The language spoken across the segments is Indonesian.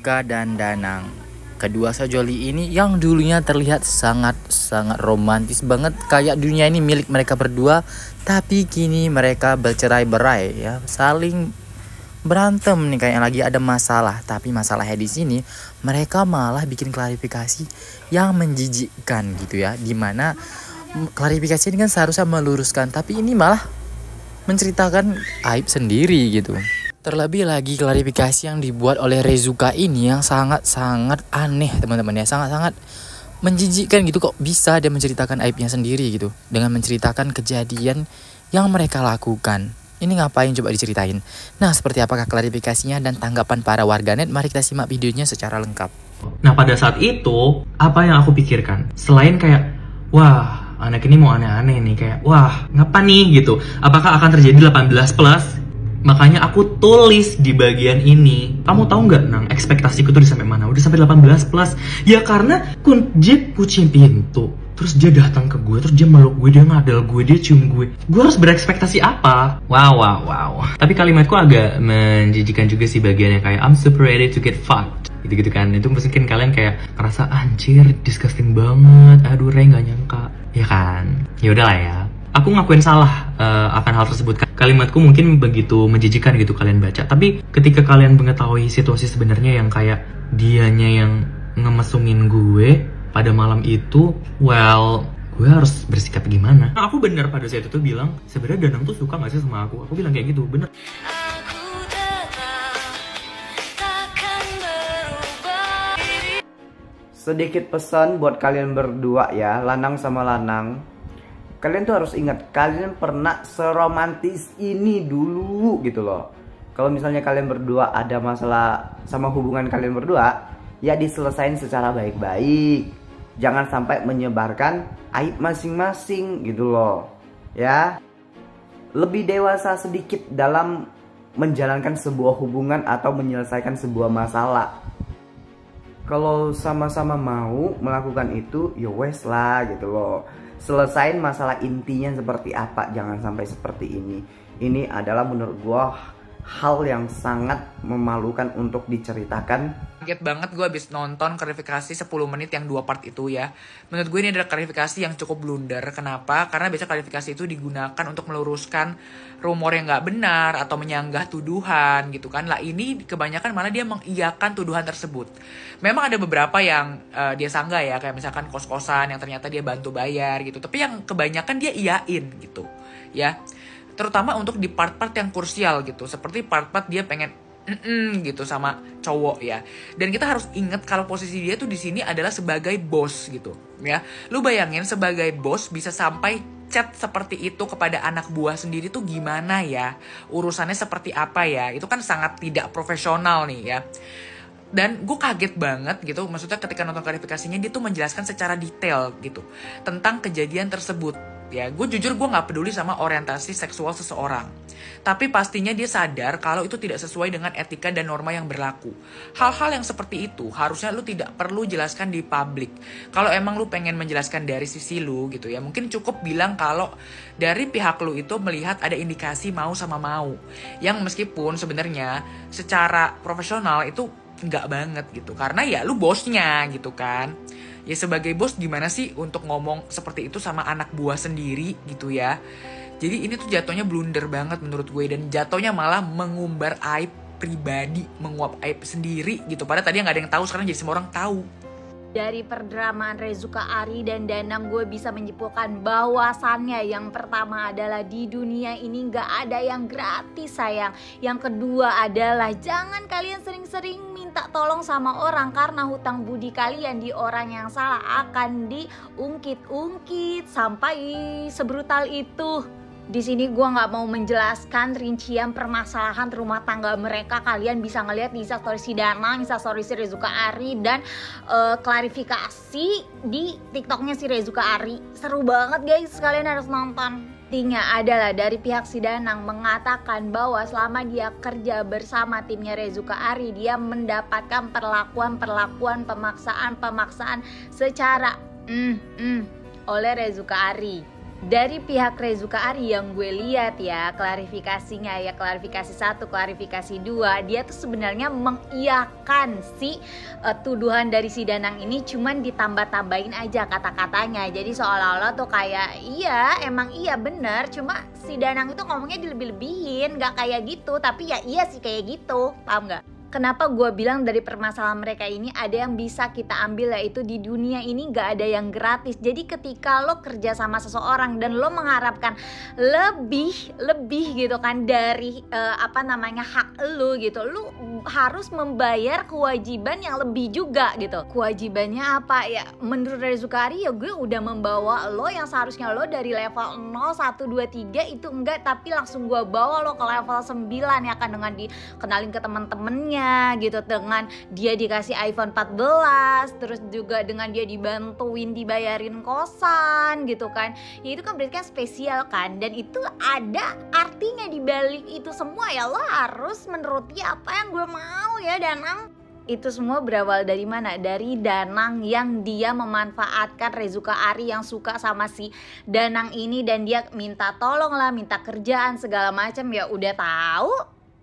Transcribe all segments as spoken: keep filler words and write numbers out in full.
Rezuka dan Danang. Kedua sejoli ini yang dulunya terlihat sangat-sangat romantis banget, kayak dunia ini milik mereka berdua, tapi kini mereka bercerai-berai ya, saling berantem nih kayak lagi ada masalah. Tapi masalahnya di sini mereka malah bikin klarifikasi yang menjijikkan gitu ya, dimana klarifikasi ini kan seharusnya meluruskan, tapi ini malah menceritakan aib sendiri gitu. Terlebih lagi klarifikasi yang dibuat oleh Rezuka ini yang sangat-sangat aneh teman-teman ya, sangat-sangat menjijikkan gitu. Kok bisa dia menceritakan aibnya sendiri gitu dengan menceritakan kejadian yang mereka lakukan. Ini ngapain coba diceritain? Nah, seperti apakah klarifikasinya dan tanggapan para warganet? Mari kita simak videonya secara lengkap. Nah, pada saat itu apa yang aku pikirkan? Selain kayak, wah anak ini mau aneh-aneh nih, kayak wah ngapa nih gitu, apakah akan terjadi delapan belas plus? Makanya aku tulis di bagian ini. Kamu tahu nggak, Nang, ekspektasiku tuh udah sampai mana? Udah sampai delapan belas plus. Ya karena kun dia kucing pintu, terus dia datang ke gue, terus dia meluk gue, dia ngadal gue, dia cium gue. Gue harus berekspektasi apa? Wow, wow, wow. Tapi kalimatku agak menjijikan juga sih bagiannya, kayak I'm super ready to get fucked. Gitu-gitu kan. Itu mungkin kalian kayak ngerasa anjir, disgusting banget. Aduh, Rey nggak nyangka. Ya kan? Ya udahlah ya. Aku ngakuin salah uh, akan hal tersebut. Kalimatku mungkin begitu menjijikan gitu kalian baca. Tapi ketika kalian mengetahui situasi sebenarnya yang kayak dianya yang ngemesungin gue pada malam itu, well, gue harus bersikap gimana? Nah, aku bener pada saat itu tuh bilang, sebenarnya Danang tuh suka gak sih sama aku? Aku bilang kayak gitu, bener. Sedikit pesan buat kalian berdua ya, lanang sama lanang. Kalian tuh harus ingat, kalian pernah seromantis ini dulu gitu loh. Kalau misalnya kalian berdua ada masalah sama hubungan kalian berdua, ya diselesain secara baik-baik. Jangan sampai menyebarkan aib masing-masing gitu loh. Ya, lebih dewasa sedikit dalam menjalankan sebuah hubungan atau menyelesaikan sebuah masalah. Kalau sama-sama mau melakukan itu, ya wes lah gitu loh. Selesain masalah intinya seperti apa, jangan sampai seperti ini. Ini adalah menurut gua hal yang sangat memalukan untuk diceritakan. Kaget banget gue abis nonton klarifikasi sepuluh menit yang dua part itu ya. Menurut gue ini adalah klarifikasi yang cukup blunder. Kenapa? Karena biasa klarifikasi itu digunakan untuk meluruskan rumor yang gak benar atau menyanggah tuduhan gitu kan. Lah ini kebanyakan malah dia mengiyakan tuduhan tersebut. Memang ada beberapa yang uh, dia sanggah ya, kayak misalkan kos-kosan yang ternyata dia bantu bayar gitu. Tapi yang kebanyakan dia iyain gitu ya. Terutama untuk di part-part yang krusial gitu, seperti part-part dia pengen mm-mm gitu sama cowok ya. Dan kita harus ingat kalau posisi dia tuh di sini adalah sebagai bos gitu ya. Lu bayangin sebagai bos bisa sampai chat seperti itu kepada anak buah sendiri tuh gimana ya? Urusannya seperti apa ya? Itu kan sangat tidak profesional nih ya. Dan gue kaget banget gitu, maksudnya ketika nonton klarifikasinya dia tuh menjelaskan secara detail gitu tentang kejadian tersebut. Ya, gue jujur gue gak peduli sama orientasi seksual seseorang. Tapi pastinya dia sadar kalau itu tidak sesuai dengan etika dan norma yang berlaku. Hal-hal yang seperti itu harusnya lu tidak perlu jelaskan di publik. Kalau emang lu pengen menjelaskan dari sisi lu gitu ya, mungkin cukup bilang kalau dari pihak lu itu melihat ada indikasi mau sama mau. Yang meskipun sebenarnya secara profesional itu nggak banget gitu, karena ya lu bosnya gitu kan. Ya sebagai bos gimana sih untuk ngomong seperti itu sama anak buah sendiri gitu ya. Jadi ini tuh jatuhnya blunder banget menurut gue, dan jatuhnya malah mengumbar aib pribadi, menguap aib sendiri gitu. Padahal tadi nggak ada yang tahu, sekarang jadi semua orang tahu. Dari perdramaan Rezuka Ari dan Danang, gue bisa menyimpulkan bahwasannya yang pertama adalah di dunia ini gak ada yang gratis sayang. Yang kedua adalah jangan kalian sering-sering minta tolong sama orang, karena hutang budi kalian di orang yang salah akan diungkit-ungkit sampai sebrutal itu. Di sini gue nggak mau menjelaskan rincian permasalahan rumah tangga mereka. Kalian bisa ngeliat di instastory si Danang, instastory si Rezuka Ari, dan uh, klarifikasi di TikToknya si Rezuka Ari. Seru banget guys, kalian harus nonton. Intinya adalah dari pihak si Danang mengatakan bahwa selama dia kerja bersama timnya Rezuka Ari, dia mendapatkan perlakuan-perlakuan pemaksaan-pemaksaan secara mm, mm, oleh Rezuka Ari. Dari pihak Rezuka Ari yang gue lihat ya, klarifikasinya ya, klarifikasi satu, klarifikasi dua, dia tuh sebenarnya mengiyakan si uh, tuduhan dari si Danang ini, cuman ditambah-tambahin aja kata-katanya. Jadi seolah-olah tuh kayak iya emang iya bener, cuma si Danang itu ngomongnya dilebih-lebihin, gak kayak gitu, tapi ya iya sih kayak gitu, paham gak? Kenapa gue bilang dari permasalahan mereka ini ada yang bisa kita ambil, yaitu di dunia ini gak ada yang gratis. Jadi ketika lo kerja sama seseorang dan lo mengharapkan lebih lebih gitu kan dari uh, apa namanya hak lo gitu, lo harus membayar kewajiban yang lebih juga gitu. Kewajibannya apa ya? Menurut Rezuka Ari ya gue udah membawa lo yang seharusnya lo dari level nol, satu, dua, tiga itu enggak, tapi langsung gue bawa lo ke level sembilan ya kan, dengan dikenalin ke temen-temennya gitu, dengan dia dikasih iPhone empat belas, terus juga dengan dia dibantuin dibayarin kosan gitu kan. Ya itu kan berarti kan spesial kan, dan itu ada artinya di balik itu semua ya. Lo harus menuruti apa yang gue mau ya Danang. Itu semua berawal dari mana? Dari Danang yang dia memanfaatkan Rezuka Ari yang suka sama si Danang ini, dan dia minta tolong lah, minta kerjaan segala macam. Ya udah tahu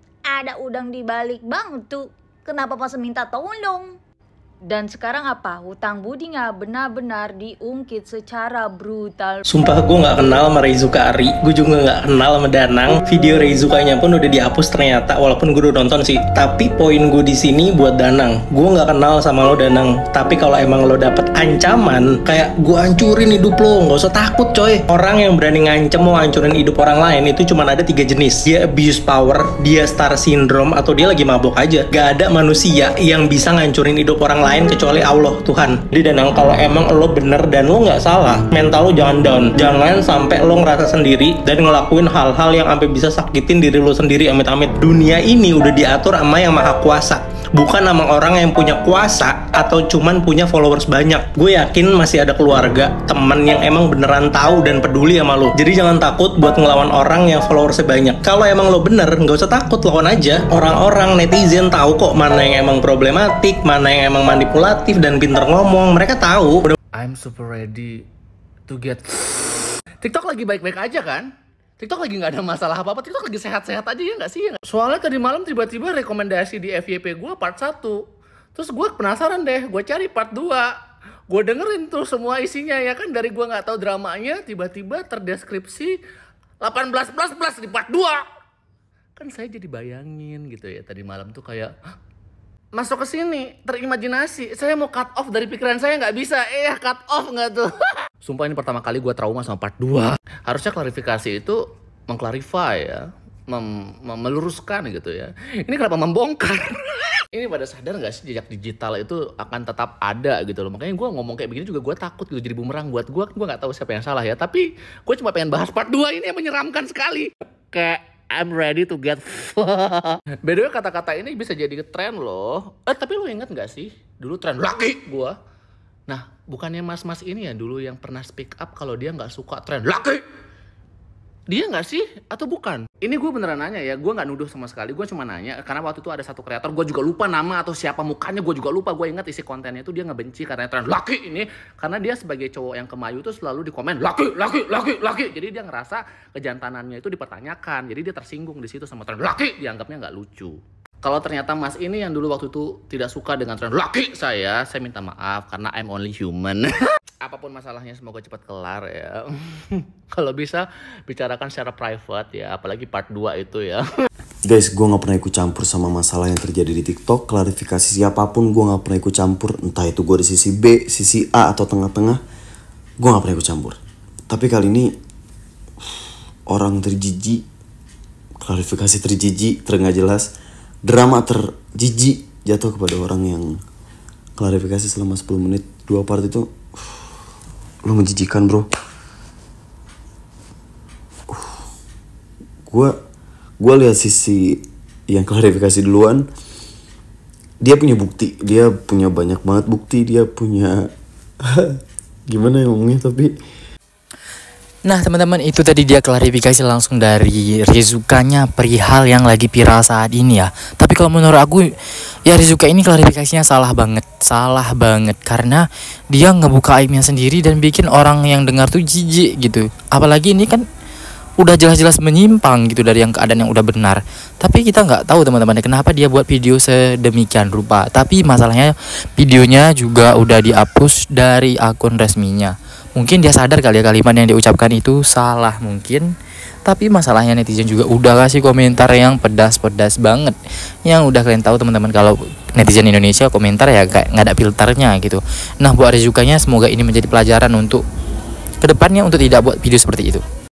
ada udang di balik bang tuh, kenapa pas minta tolong? Dan sekarang apa? Hutang budinya benar-benar diungkit secara brutal. Sumpah gue gak kenal sama Rezuka Ari, gue juga gak kenal sama Danang. Video Rezukanya pun udah dihapus ternyata, walaupun gue udah nonton sih. Tapi poin gue di sini buat Danang, gue gak kenal sama lo Danang. Tapi kalau emang lo dapet ancaman kayak gue hancurin hidup lo, gak usah takut coy. Orang yang berani ngancem mau hancurin hidup orang lain itu cuma ada tiga jenis. Dia abuse power, dia star syndrome, atau dia lagi mabok aja. Gak ada manusia yang bisa ngancurin hidup orang lain lain kecuali Allah Tuhan. Jadi Danang, kalau emang lo bener dan lo nggak salah, mental lo jangan down, jangan sampai lo ngerasa sendiri dan ngelakuin hal-hal yang sampai bisa sakitin diri lo sendiri, amit-amit. Dunia ini udah diatur sama yang maha kuasa, bukan sama orang yang punya kuasa atau cuman punya followers banyak. Gue yakin masih ada keluarga, teman yang emang beneran tahu dan peduli sama lo. Jadi jangan takut buat ngelawan orang yang followersnya banyak. Kalau emang lo bener, nggak usah takut, lawan aja. Orang-orang netizen tahu kok mana yang emang problematik, mana yang emang manipulatif dan pinter ngomong. Mereka tahu. I'm super ready to get TikTok lagi baik-baik aja kan? TikTok lagi nggak ada masalah apa-apa, TikTok lagi sehat-sehat aja ya nggak sih? Ya gak? Soalnya tadi malam tiba-tiba rekomendasi di F Y P gue part satu. Terus gue penasaran deh, gue cari part dua. Gue dengerin tuh semua isinya ya kan, dari gue nggak tahu dramanya, tiba-tiba terdeskripsi delapan belas plus plus di part dua. Kan saya jadi bayangin gitu ya, tadi malam tuh kayak masuk ke sini, terimajinasi. Saya mau cut off dari pikiran saya, nggak bisa. Eh, cut off nggak tuh? Sumpah ini pertama kali gue trauma sama part dua. Harusnya klarifikasi itu mengklarify ya, mem mem meluruskan gitu ya. Ini kenapa membongkar? Ini pada sadar nggak sih jejak digital itu akan tetap ada gitu loh. Makanya gue ngomong kayak begini juga gue takut gitu jadi bumerang buat gue. Gue nggak tahu siapa yang salah ya. Tapi gue cuma pengen bahas part dua ini yang menyeramkan sekali. Kayak I'm ready to get fucked. By the way, kata-kata ini bisa jadi tren loh. Eh tapi lo inget gak sih? Dulu tren laki gua. Nah, bukannya mas-mas ini ya dulu yang pernah speak up kalau dia gak suka tren laki? Dia gak sih? Atau bukan? Ini gue beneran nanya ya, gue gak nuduh sama sekali. Gue cuma nanya, karena waktu itu ada satu kreator, gue juga lupa nama atau siapa mukanya, gue juga lupa. Gue ingat isi kontennya itu dia ngebenci karena tren laki ini. Karena dia sebagai cowok yang kemayu tuh selalu di komen laki, laki, laki, laki. Jadi dia ngerasa kejantanannya itu dipertanyakan. Jadi dia tersinggung di situ sama tren laki, dianggapnya gak lucu. Kalau ternyata mas ini yang dulu waktu itu tidak suka dengan tren laki saya, saya minta maaf karena I'm only human. Apapun masalahnya semoga cepat kelar ya. Kalau bisa bicarakan secara private ya, apalagi part dua itu ya. Guys, gue gak pernah ikut campur sama masalah yang terjadi di TikTok. Klarifikasi siapapun gue gak pernah ikut campur. Entah itu gue di sisi B, sisi A, atau tengah-tengah, gue gak pernah ikut campur. Tapi kali ini orang terjijik, klarifikasi terjijik, tergak jelas, drama terjijik jatuh kepada orang yang klarifikasi selama sepuluh menit. Dua part itu lu menjijikan bro. Gue gue lihat sisi yang klarifikasi duluan. Dia punya bukti, dia punya banyak banget bukti, dia punya gimana ya ngomongnya, tapi Nah teman-teman, itu tadi dia klarifikasi langsung dari Rizukanya perihal yang lagi viral saat ini ya. Tapi kalau menurut aku ya Rizuka ini klarifikasinya salah banget, salah banget karena dia ngebuka aibnya sendiri dan bikin orang yang dengar tuh jijik gitu. Apalagi ini kan udah jelas-jelas menyimpang gitu dari yang keadaan yang udah benar. Tapi kita nggak tahu teman-teman kenapa dia buat video sedemikian rupa. Tapi masalahnya videonya juga udah dihapus dari akun resminya. Mungkin dia sadar kali ya kalimat yang diucapkan itu salah mungkin. Tapi masalahnya netizen juga udah kasih komentar yang pedas-pedas banget. Yang udah kalian tahu teman-teman kalau netizen Indonesia komentar ya kayak nggak ada filternya gitu. Nah buat Rizukanya semoga ini menjadi pelajaran untuk kedepannya untuk tidak buat video seperti itu.